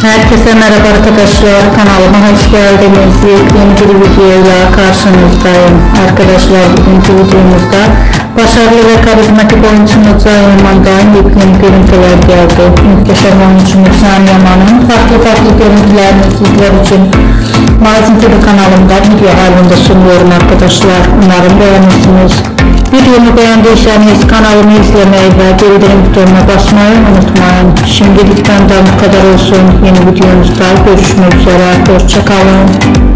Herkese merhaba arkadaşlar, kanalıma hoş geldiniz. Yeni bir videoyla karşınızdayım. Arkadaşlar, bugünkü videomuzda başarılı ve karizmatik oyuncumuz Can Yaman'dan yepyeni görüntüler geldi. Muhteşem oyuncumuz Can Yaman'ın farklı görüntülerini sizler için Mazin TV kanalımda video halinde sunuyorum arkadaşlar. Umarım beğenirsiniz. Videomu beğendiyseniz kanalımı izlemeyi ve bildirim butonuna basmayı unutmayın. Şimdilik benden bu kadar olsun. Yeni videomuzda görüşmek üzere. Hoşça kalın.